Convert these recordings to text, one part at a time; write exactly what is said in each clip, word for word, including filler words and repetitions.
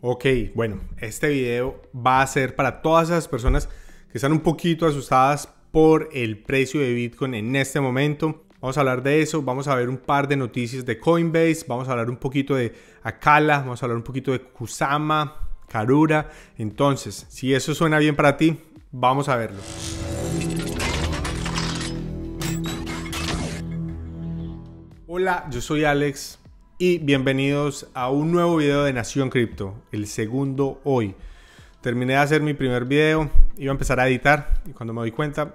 Ok, bueno, este video va a ser para todas esas personas que están un poquito asustadas por el precio de Bitcoin en este momento. Vamos a hablar de eso, vamos a ver un par de noticias de Coinbase, vamos a hablar un poquito de Acala, vamos a hablar un poquito de Kusama, Karura. Entonces, si eso suena bien para ti, vamos a verlo. Hola, yo soy Alex y bienvenidos a un nuevo video de Nación Cripto, el segundo hoy. Terminé de hacer mi primer video, iba a empezar a editar y cuando me doy cuenta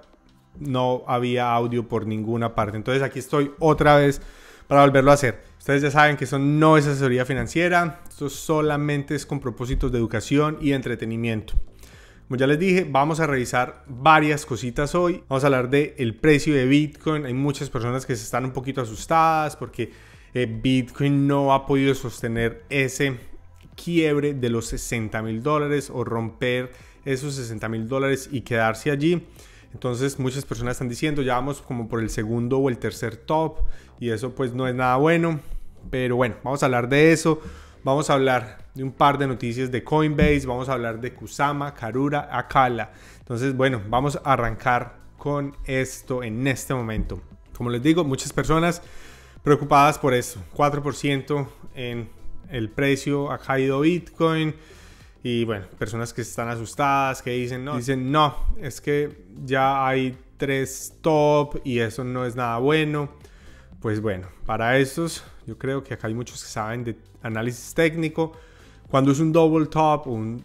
no había audio por ninguna parte. Entonces aquí estoy otra vez para volverlo a hacer. Ustedes ya saben que esto no es asesoría financiera, esto solamente es con propósitos de educación y entretenimiento. Como ya les dije, vamos a revisar varias cositas hoy. Vamos a hablar del precio de Bitcoin. Hay muchas personas que se están un poquito asustadas porque eh, Bitcoin no ha podido sostener ese quiebre de los sesenta mil dólares o romper esos sesenta mil dólares y quedarse allí. Entonces muchas personas están diciendo ya vamos como por el segundo o el tercer top y eso pues no es nada bueno. Pero bueno, vamos a hablar de eso. Vamos a hablar de un par de noticias de Coinbase, vamos a hablar de Kusama, Karura, Acala. Entonces, bueno, vamos a arrancar con esto en este momento. Como les digo, muchas personas preocupadas por esto. cuatro por ciento en el precio ha caído Bitcoin. Y bueno, personas que están asustadas, que dicen no, dicen no, es que ya hay tres top y eso no es nada bueno. Pues bueno, para estos yo creo que acá hay muchos que saben de análisis técnico. Cuando es un double top, un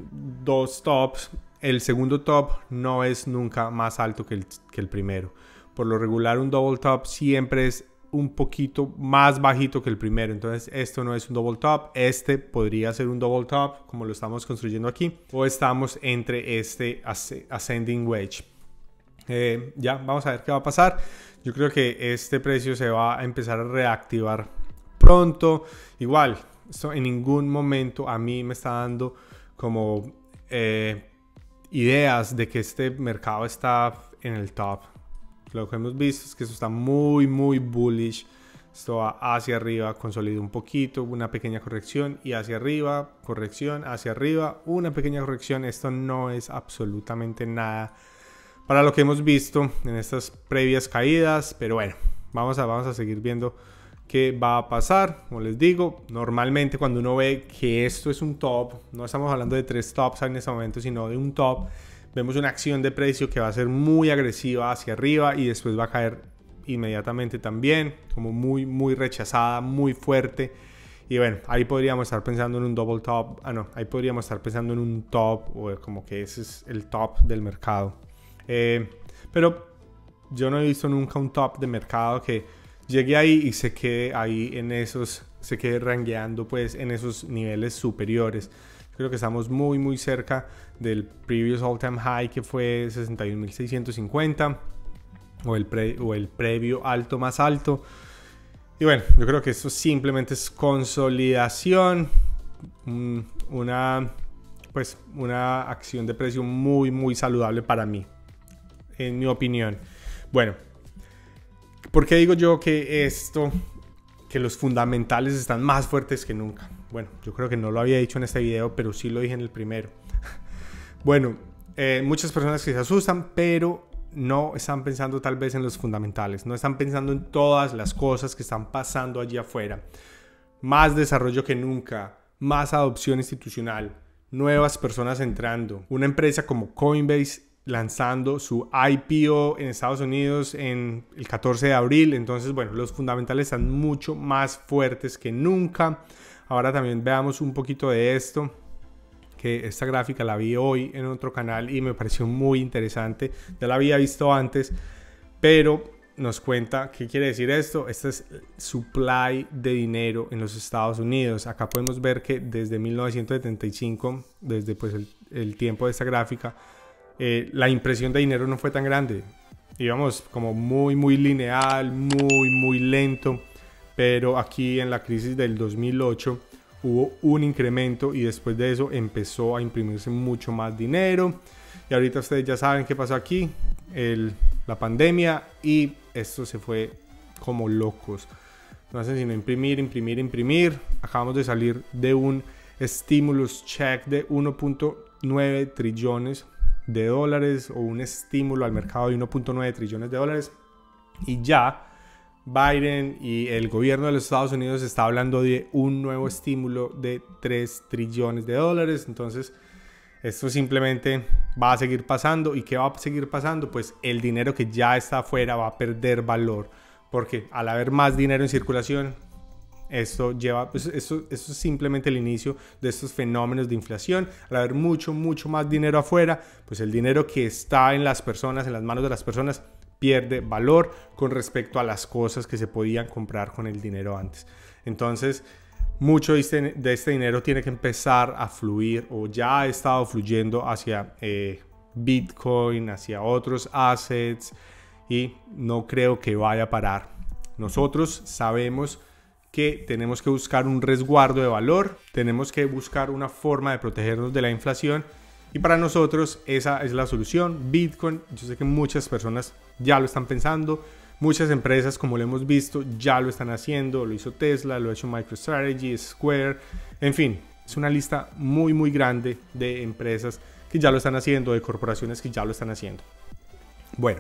dos tops, el segundo top no es nunca más alto que el, que el primero. Por lo regular un double top siempre es un poquito más bajito que el primero. Entonces esto no es un double top, este podría ser un double top como lo estamos construyendo aquí. O estamos entre este ascending wedge. Eh, ya, vamos a ver qué va a pasar. Yo creo que este precio se va a empezar a reactivar pronto. Igual, esto en ningún momento a mí me está dando como eh, ideas de que este mercado está en el top. Lo que hemos visto es que esto está muy, muy bullish. Esto va hacia arriba, consolida un poquito, una pequeña corrección y hacia arriba, corrección, hacia arriba, una pequeña corrección. Esto no es absolutamente nada para lo que hemos visto en estas previas caídas, pero bueno, vamos a, vamos a seguir viendo qué va a pasar. Como les digo, normalmente cuando uno ve que esto es un top, no estamos hablando de tres tops en este momento, sino de un top, vemos una acción de precio que va a ser muy agresiva hacia arriba y después va a caer inmediatamente también, como muy, muy rechazada, muy fuerte. Y bueno, ahí podríamos estar pensando en un double top, ah no, ahí podríamos estar pensando en un top o como que ese es el top del mercado. Eh, pero yo no he visto nunca un top de mercado que llegue ahí y se quede ahí en esos, se quede rangueando pues en esos niveles superiores. Creo que estamos muy muy cerca del previous all time high que fue sesenta y un mil seiscientos cincuenta o el, pre, o el previo alto más alto. Y bueno, yo creo que esto simplemente es consolidación, una, pues, una acción de precio muy muy saludable para mí, en mi opinión. Bueno, ¿por qué digo yo que esto, que los fundamentales están más fuertes que nunca? Bueno, yo creo que no lo había dicho en este video, pero sí lo dije en el primero. Bueno, eh, muchas personas que se asustan, pero no están pensando tal vez en los fundamentales, no están pensando en todas las cosas que están pasando allí afuera. Más desarrollo que nunca, más adopción institucional, nuevas personas entrando, una empresa como Coinbase lanzando su I P O en Estados Unidos en el catorce de abril. Entonces, bueno, los fundamentales están mucho más fuertes que nunca. Ahora también veamos un poquito de esto, que esta gráfica la vi hoy en otro canal y me pareció muy interesante. Ya la había visto antes, pero nos cuenta qué quiere decir esto. Este es supply de dinero en los Estados Unidos. Acá podemos ver que desde mil novecientos setenta y cinco, desde pues el, el tiempo de esta gráfica, Eh, la impresión de dinero no fue tan grande, íbamos como muy muy lineal, muy muy lento, pero aquí en la crisis del dos mil ocho hubo un incremento y después de eso empezó a imprimirse mucho más dinero y ahorita ustedes ya saben qué pasó aquí, el, la pandemia, y esto se fue como locos, no hacen sino imprimir, imprimir, imprimir. Acabamos de salir de un stimulus check de uno punto nueve trillones de dólares o un estímulo al mercado de uno punto nueve trillones de dólares, y ya Biden y el gobierno de los Estados Unidos está hablando de un nuevo estímulo de tres trillones de dólares. Entonces esto simplemente va a seguir pasando. ¿Y qué va a seguir pasando? Pues el dinero que ya está afuera va a perder valor, porque al haber más dinero en circulación, esto lleva, pues esto, esto es simplemente el inicio de estos fenómenos de inflación. Al haber mucho, mucho más dinero afuera, pues el dinero que está en las personas, en las manos de las personas, pierde valor con respecto a las cosas que se podían comprar con el dinero antes. Entonces, mucho de este, de este dinero tiene que empezar a fluir, o ya ha estado fluyendo hacia eh, Bitcoin, hacia otros assets, y no creo que vaya a parar. Nosotros sabemos que tenemos que buscar un resguardo de valor, tenemos que buscar una forma de protegernos de la inflación, y para nosotros esa es la solución, Bitcoin. Yo sé que muchas personas ya lo están pensando, muchas empresas, como lo hemos visto, ya lo están haciendo. Lo hizo Tesla, lo ha hecho MicroStrategy, Square, en fin, es una lista muy muy grande de empresas que ya lo están haciendo, de corporaciones que ya lo están haciendo. Bueno,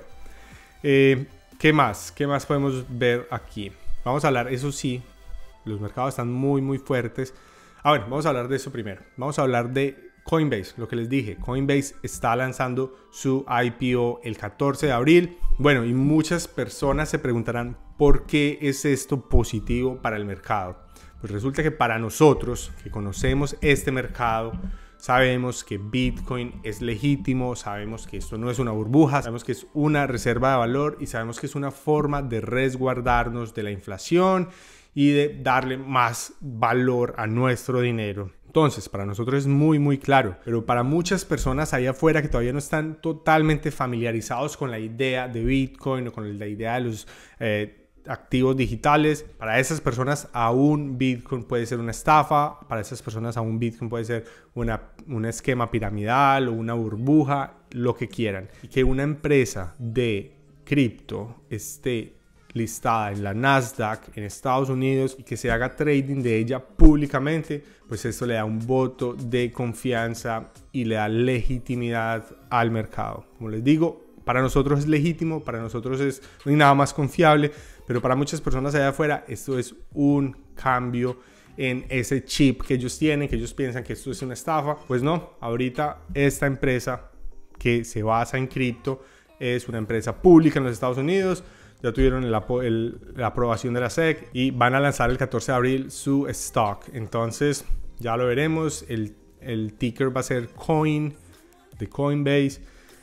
eh, ¿qué más? ¿Qué más podemos ver aquí? Vamos a hablar, eso sí, los mercados están muy muy fuertes. Ah, bueno, vamos a hablar de eso primero. Vamos a hablar de Coinbase, lo que les dije. Coinbase está lanzando su I P O el catorce de abril. Bueno, y muchas personas se preguntarán ¿por qué es esto positivo para el mercado? Pues resulta que para nosotros, que conocemos este mercado, sabemos que Bitcoin es legítimo, sabemos que esto no es una burbuja, sabemos que es una reserva de valor y sabemos que es una forma de resguardarnos de la inflación y de darle más valor a nuestro dinero. Entonces, para nosotros es muy, muy claro, pero para muchas personas allá afuera que todavía no están totalmente familiarizados con la idea de Bitcoin o con la idea de los eh, activos digitales, para esas personas aún Bitcoin puede ser una estafa, para esas personas aún Bitcoin puede ser una, un esquema piramidal o una burbuja, lo que quieran. Y que una empresa de cripto esté listada en la Nasdaq en Estados Unidos y que se haga trading de ella públicamente, pues esto le da un voto de confianza y le da legitimidad al mercado. Como les digo, para nosotros es legítimo, para nosotros es no hay nada más confiable, pero para muchas personas allá afuera esto es un cambio en ese chip que ellos tienen, que ellos piensan que esto es una estafa. Pues no, ahorita esta empresa que se basa en cripto es una empresa pública en los Estados Unidos. Ya tuvieron el, el, la aprobación de la S E C y van a lanzar el catorce de abril su stock. Entonces ya lo veremos. El, el ticker va a ser Coin de Coinbase.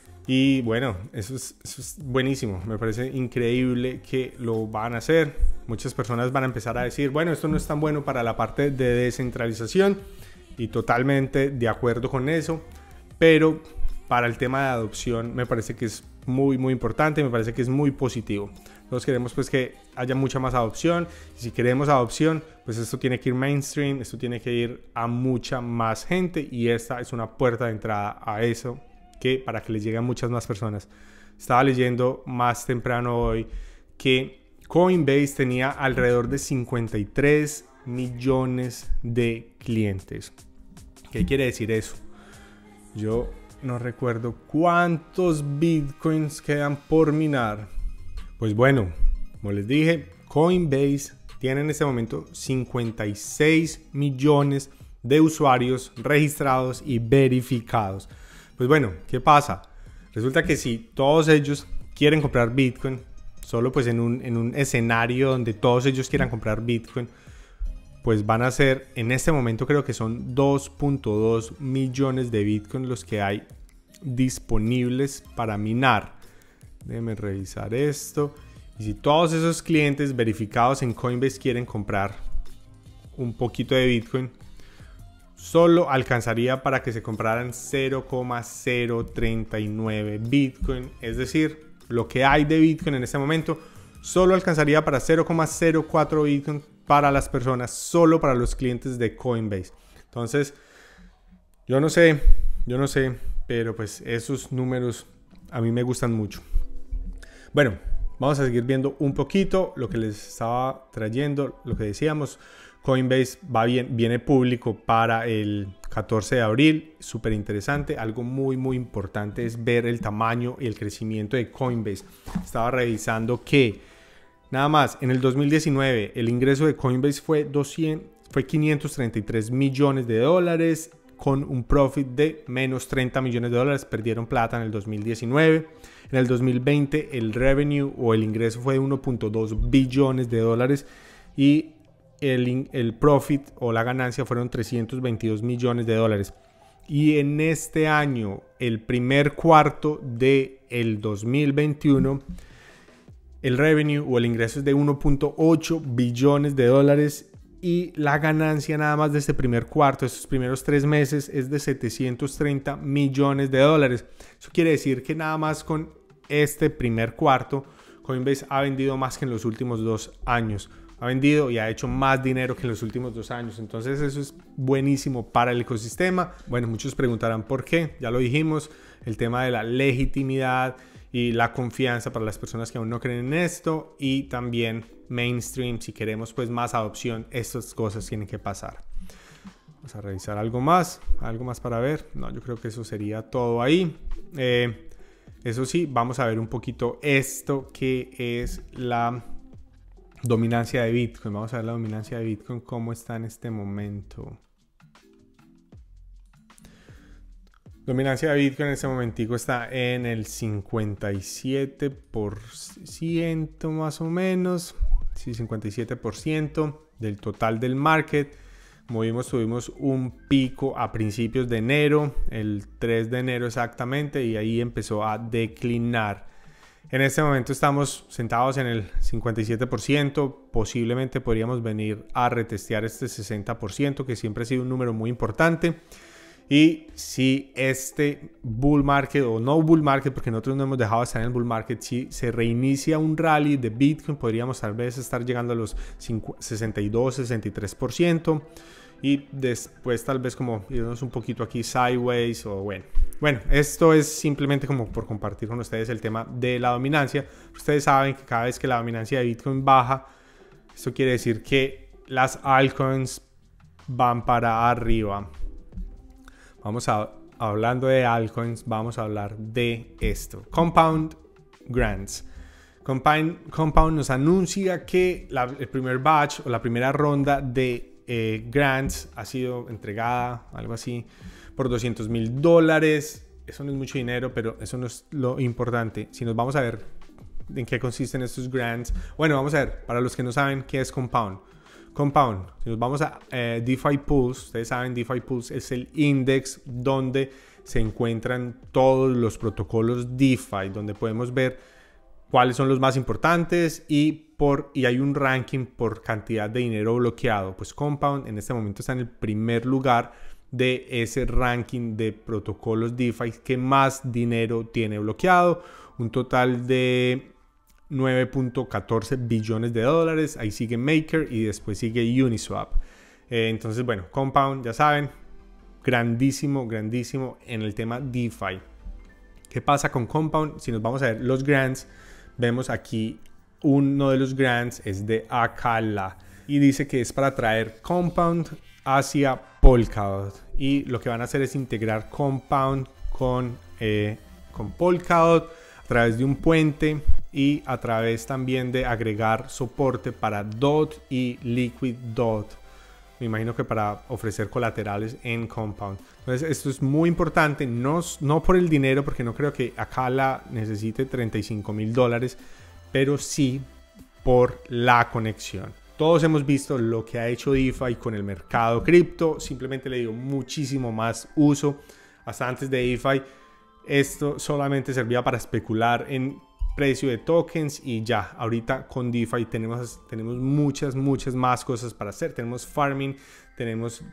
Y bueno, eso es, eso es buenísimo. Me parece increíble que lo van a hacer. Muchas personas van a empezar a decir, bueno, esto no es tan bueno para la parte de descentralización. Y totalmente de acuerdo con eso. Pero para el tema de adopción me parece que es muy muy importante, me parece que es muy positivo. Nosotros queremos pues que haya mucha más adopción, y si queremos adopción, pues esto tiene que ir mainstream, esto tiene que ir a mucha más gente, y esta es una puerta de entrada a eso, que para que les lleguen muchas más personas. Estaba leyendo más temprano hoy que Coinbase tenía alrededor de cincuenta y tres millones de clientes. ¿Qué quiere decir eso? Yo no recuerdo cuántos bitcoins quedan por minar. Pues bueno, como les dije, Coinbase tiene en este momento cincuenta y seis millones de usuarios registrados y verificados. Pues bueno, ¿qué pasa? Resulta que si todos ellos quieren comprar Bitcoin, solo pues en un, en un escenario donde todos ellos quieran comprar Bitcoin, pues van a ser, en este momento creo que son dos punto dos millones de Bitcoin los que hay disponibles para minar. Déjenme revisar esto. Y si todos esos clientes verificados en Coinbase quieren comprar un poquito de Bitcoin, solo alcanzaría para que se compraran cero coma cero treinta y nueve Bitcoin. Es decir, lo que hay de Bitcoin en este momento solo alcanzaría para cero coma cero cuatro Bitcoin para las personas, solo para los clientes de Coinbase. Entonces, yo no sé, yo no sé, pero pues esos números a mí me gustan mucho. Bueno, vamos a seguir viendo un poquito lo que les estaba trayendo, lo que decíamos. Coinbase va bien, viene público para el catorce de abril, súper interesante. Algo muy muy importante es ver el tamaño y el crecimiento de Coinbase. Estaba revisando que nada más en el dos mil diecinueve el ingreso de Coinbase fue, doscientos, fue quinientos treinta y tres millones de dólares con un profit de menos treinta millones de dólares. Perdieron plata en el dos mil diecinueve. En el dos mil veinte el revenue o el ingreso fue de uno punto dos billones de dólares y El, el profit o la ganancia fueron trescientos veintidós millones de dólares. Y en este año, el primer cuarto del dos mil veintiuno, el revenue o el ingreso es de uno punto ocho billones de dólares y la ganancia nada más de este primer cuarto, estos primeros tres meses, es de setecientos treinta millones de dólares. Eso quiere decir que nada más con este primer cuarto, Coinbase ha vendido más que en los últimos dos años. Ha vendido y ha hecho más dinero que en los últimos dos años. Entonces eso es buenísimo para el ecosistema. Bueno, muchos preguntarán por qué. Ya lo dijimos, el tema de la legitimidad y la confianza para las personas que aún no creen en esto. Y también mainstream, si queremos pues más adopción, estas cosas tienen que pasar. Vamos a revisar algo más. Algo más para ver. No, yo creo que eso sería todo ahí. Eh, eso sí, vamos a ver un poquito esto que es la dominancia de Bitcoin. Vamos a ver la dominancia de Bitcoin, cómo está en este momento. Dominancia de Bitcoin en este momentico está en el cincuenta y siete por ciento más o menos. Sí, cincuenta y siete por ciento del total del market. Como vimos, tuvimos un pico a principios de enero, el tres de enero exactamente, y ahí empezó a declinar. En este momento estamos sentados en el cincuenta y siete por ciento, posiblemente podríamos venir a retestear este sesenta por ciento, que siempre ha sido un número muy importante. Y si este bull market, o no bull market, porque nosotros no hemos dejado de estar en el bull market, si se reinicia un rally de Bitcoin, podríamos tal vez estar llegando a los sesenta y dos, sesenta y tres por ciento. Y después tal vez como irnos un poquito aquí sideways o bueno. Bueno, esto es simplemente como por compartir con ustedes el tema de la dominancia. Ustedes saben que cada vez que la dominancia de Bitcoin baja, esto quiere decir que las altcoins van para arriba. Vamos a, hablando de altcoins, vamos a hablar de esto. Compound Grants. Compound, Compound nos anuncia que la, el primer batch o la primera ronda de Eh, grants ha sido entregada, algo así, por doscientos mil dólares. Eso no es mucho dinero, pero eso no es lo importante. Si nos vamos a ver en qué consisten estos grants, bueno, vamos a ver, para los que no saben qué es Compound. Compound, si nos vamos a eh, DeFi Pools, ustedes saben, DeFi Pools es el index donde se encuentran todos los protocolos DeFi, donde podemos ver cuáles son los más importantes y, por, y hay un ranking por cantidad de dinero bloqueado. Pues Compound en este momento está en el primer lugar de ese ranking de protocolos DeFi que más dinero tiene bloqueado. Un total de nueve punto catorce billones de dólares. Ahí sigue Maker y después sigue Uniswap. Eh, entonces, bueno, Compound, ya saben, grandísimo, grandísimo en el tema DeFi. ¿Qué pasa con Compound? Si nos vamos a ver los grants, vemos aquí uno de los grants es de Acala y dice que es para traer Compound hacia Polkadot, y lo que van a hacer es integrar Compound con, eh, con Polkadot a través de un puente y a través también de agregar soporte para D O T y Liquid D O T. Me imagino que para ofrecer colaterales en Compound. Entonces esto es muy importante, no, no por el dinero, porque no creo que Acala necesite treinta y cinco mil dólares, pero sí por la conexión. Todos hemos visto lo que ha hecho DeFi con el mercado cripto, simplemente le dio muchísimo más uso. Hasta antes de DeFi esto solamente servía para especular en precio de tokens y ya. Ahorita con DeFi tenemos, tenemos muchas, muchas más cosas para hacer. Tenemos farming, tenemos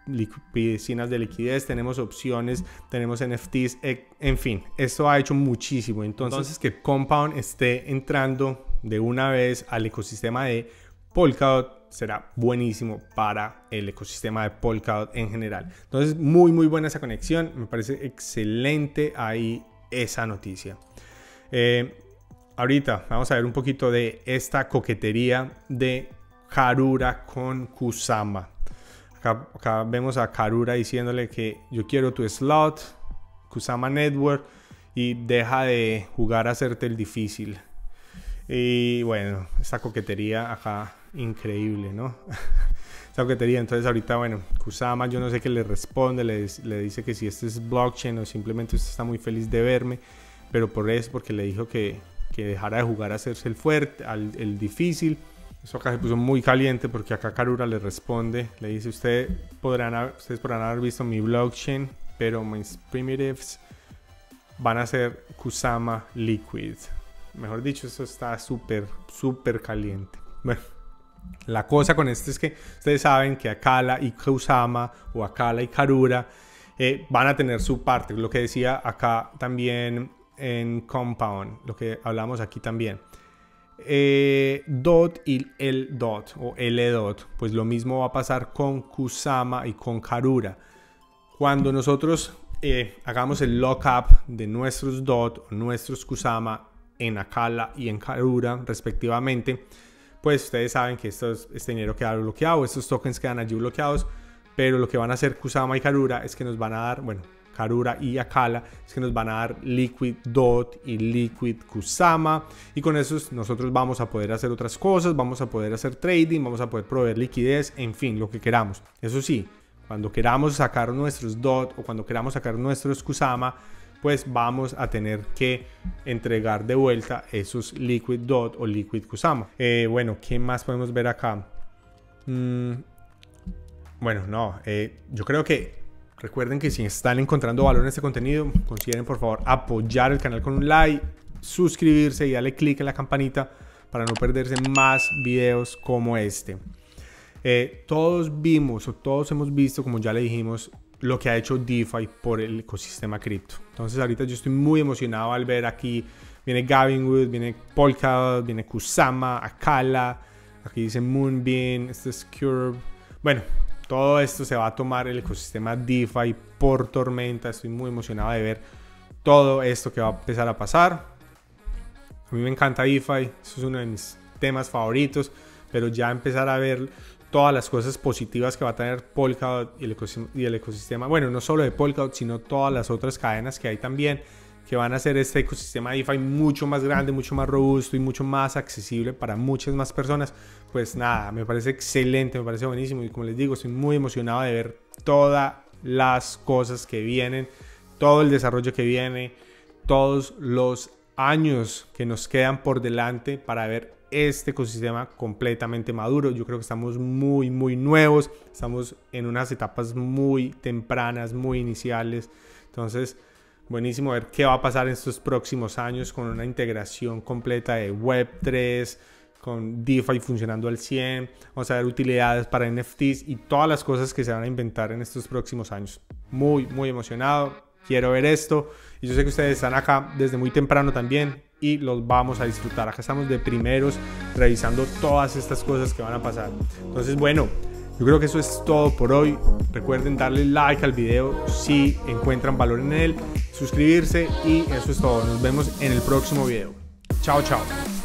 piscinas de liquidez, tenemos opciones, tenemos N F Ts, en fin, esto ha hecho muchísimo. Entonces, Entonces que Compound esté entrando de una vez al ecosistema de Polkadot será buenísimo para el ecosistema de Polkadot en general. Entonces, muy muy buena esa conexión, me parece excelente ahí esa noticia. Eh, ahorita vamos a ver un poquito de esta coquetería de Karura con Kusama. Acá, acá vemos a Karura diciéndole que yo quiero tu slot, Kusama Network, y deja de jugar a hacerte el difícil. Y bueno, esta coquetería acá increíble, ¿no? Esta coquetería. Entonces ahorita, bueno, Kusama yo no sé qué le responde, le, le dice que si este es blockchain o simplemente usted está muy feliz de verme, pero por eso, porque le dijo que, que dejara de jugar a hacerse el fuerte, al, el difícil. Eso acá se puso muy caliente porque acá Karura le responde, le dice: Usted podrán, ustedes podrán haber visto mi blockchain, pero mis primitives van a ser Kusama Liquid. Mejor dicho, esto está súper, súper caliente. Bueno, la cosa con esto es que ustedes saben que Akala y Kusama, o Akala y Karura, eh, van a tener su parte. Lo que decía acá también en Compound, lo que hablamos aquí también. Eh, dot y el dot o L dot, pues lo mismo va a pasar con Kusama y con Karura. Cuando nosotros eh, hagamos el lockup de nuestros dot o nuestros Kusama en Akala y en Karura respectivamente, pues ustedes saben que esto es, este dinero queda bloqueado, estos tokens quedan allí bloqueados, pero lo que van a hacer Kusama y Karura es que nos van a dar, bueno, Karura y Akala, es que nos van a dar Liquid Dot y Liquid Kusama, y con eso nosotros vamos a poder hacer otras cosas, vamos a poder hacer trading, vamos a poder proveer liquidez, en fin, lo que queramos. Eso sí, cuando queramos sacar nuestros Dot o cuando queramos sacar nuestros Kusama, pues vamos a tener que entregar de vuelta esos Liquid Dot o Liquid Kusama. Eh, bueno, ¿qué más podemos ver acá? Mm, bueno, no, eh, yo creo que recuerden que si están encontrando valor en este contenido, consideren por favor apoyar el canal con un like, suscribirse y darle click en la campanita para no perderse más videos como este. Eh, todos vimos o todos hemos visto, como ya le dijimos, lo que ha hecho DeFi por el ecosistema cripto. Entonces ahorita yo estoy muy emocionado al ver aquí, viene Gavin, viene Polkadot, viene Kusama, Akala, aquí dice Moonbeam, este es Curve. Bueno, todo esto se va a tomar el ecosistema DeFi por tormenta. Estoy muy emocionado de ver todo esto que va a empezar a pasar. A mí me encanta DeFi, eso es uno de mis temas favoritos, pero ya empezar a ver todas las cosas positivas que va a tener Polkadot y el ecosistema, y el ecosistema, bueno, no solo de Polkadot, sino todas las otras cadenas que hay también, que van a hacer este ecosistema DeFi mucho más grande, mucho más robusto y mucho más accesible para muchas más personas. Pues nada, me parece excelente, me parece buenísimo, y como les digo, estoy muy emocionado de ver todas las cosas que vienen, todo el desarrollo que viene, todos los años que nos quedan por delante para ver este ecosistema completamente maduro. Yo creo que estamos muy muy nuevos, estamos en unas etapas muy tempranas, muy iniciales. Entonces buenísimo ver qué va a pasar en estos próximos años con una integración completa de web tres, con DeFi funcionando al cien. Vamos a ver utilidades para N F Ts y todas las cosas que se van a inventar en estos próximos años. Muy muy emocionado, quiero ver esto, y yo sé que ustedes están acá desde muy temprano también y los vamos a disfrutar. Acá estamos de primeros revisando todas estas cosas que van a pasar. Entonces bueno, yo creo que eso es todo por hoy. Recuerden darle like al video si encuentran valor en él, suscribirse, y eso es todo. Nos vemos en el próximo video. Chao, chao.